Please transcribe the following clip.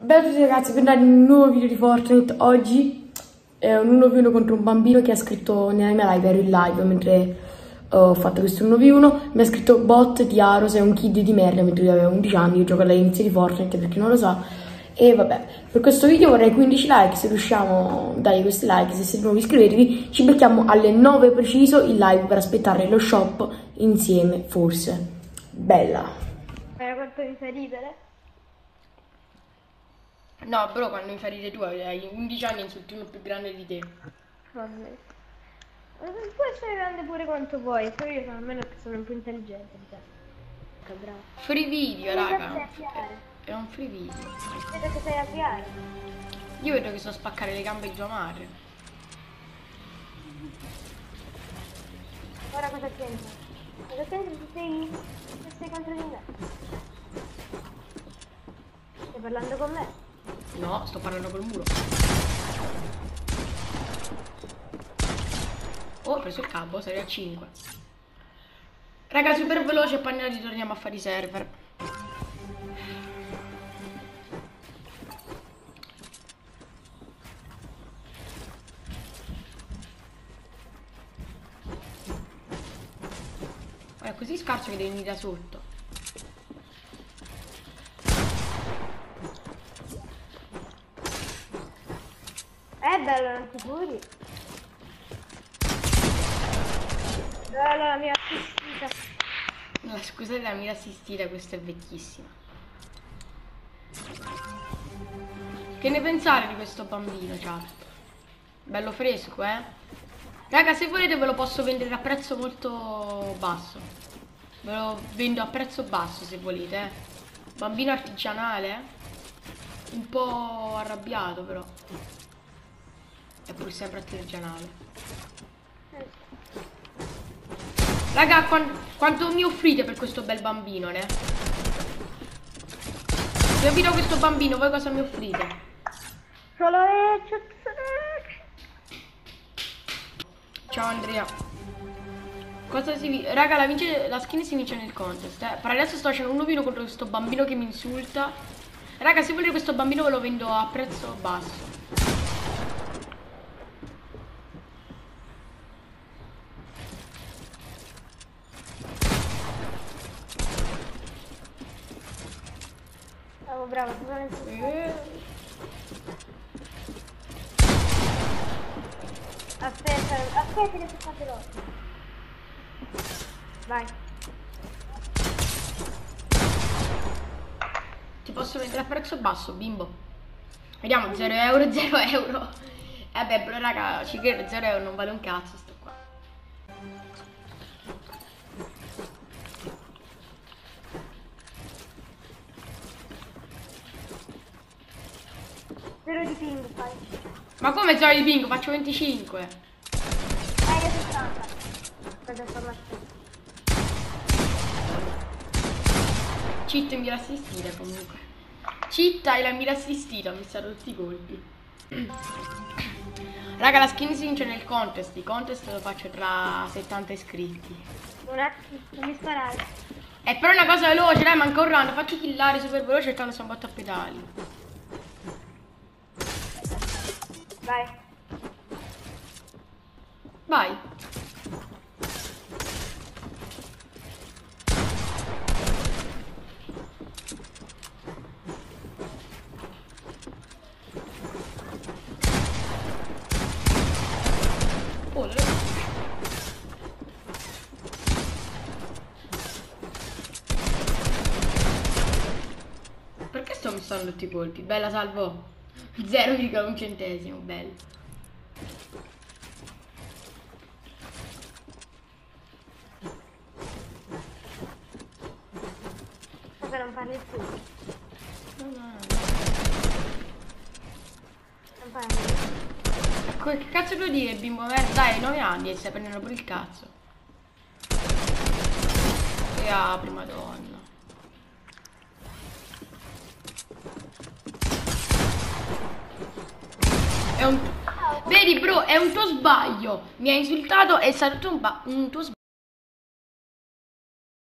Bella a tutti ragazzi, bentornati in un nuovo video di Fortnite. Oggi è un 1v1 contro un bambino che ha scritto nella mia live, ero in live mentre ho fatto questo 1v1. Mi ha scritto bot di Aro, sei un kid di merda, mentre io avevo 11 anni, io gioco all'inizio di Fortnite per chi non lo sa. E vabbè, per questo video vorrei 15 like, se riusciamo dai questi like, se siete nuovi iscrivetevi. Ci becchiamo alle 9 preciso in live per aspettare lo shop insieme, forse. Bella. Quanto mi fa ridere? No, però quando mi fai ridere tu hai 11 anni e insulti uno più grande di te. Vabbè. Puoi essere grande pure quanto vuoi, però io sono almeno che sono un po' intelligente di te. Che bravo. Free video, Vedo raga. che sai avviare. È un free video. Vedo che sai avviare. Io vedo che so spaccare le gambe di tua madre. Ora cosa c'entra? Cosa c'entra se sei contro di me? Stai parlando con me? No, sto parlando col muro. Oh, ho preso il cavo, sarei a 5. Raga, super veloce e poi noi ritorniamo a fare i server. Guarda, così scarso che devi venire da sotto. È bello, non ti curi? Bello la mia assistita. No, scusate la mira assistita, questa è vecchissima. Che ne pensare di questo bambino, chat? Bello fresco, eh? Raga, se volete ve lo posso vendere a prezzo molto basso. Ve lo vendo a prezzo basso se volete, eh. Bambino artigianale, un po' arrabbiato però. È pur sempre artigianale. Raga, quanto mi offrite per questo bel bambino, ne? Se io vi do questo bambino, voi cosa mi offrite? Solo Ciao Andrea. Cosa si raga, la skin si vince nel contest, eh. Per adesso sto facendo un 1v1 contro questo bambino che mi insulta. Raga, se volete questo bambino ve lo vendo a prezzo basso. Bravo, bravo, aspetta che si fa veloce. Vai. Ti posso vendere a prezzo basso, bimbo. Vediamo, 0 euro, 0 euro. Beh, però raga, ci credo, 0 euro non vale un cazzo sto qua. Zero di ping fai. Ma come 0 di bingo? Faccio 25. Io sono 30. Aspetta, informazione. Cheat in mira assistita comunque. Cheat hai la mira assistita, ho missato tutti i colpi. Raga, la skin si vince nel contest. Il contest lo faccio tra 70 iscritti. Un attimo, non mi sparare. Però è una cosa veloce, dai, manca un round. Faccio killare super veloce e tanto sono botto a pedali. Vai. Vai. Oh, perché sto missando tutti i colpi? Bella, salvo. 0,1 centesimo, bello. Vabbè, non parli più. No. Non parli. Che cazzo devo dire, bimbo merda? Dai, 9 anni e stai prendendo pure il cazzo. E apri, madonna. Vedi bro, è un tuo sbaglio. Mi ha insultato e è stato un tuo sbaglio.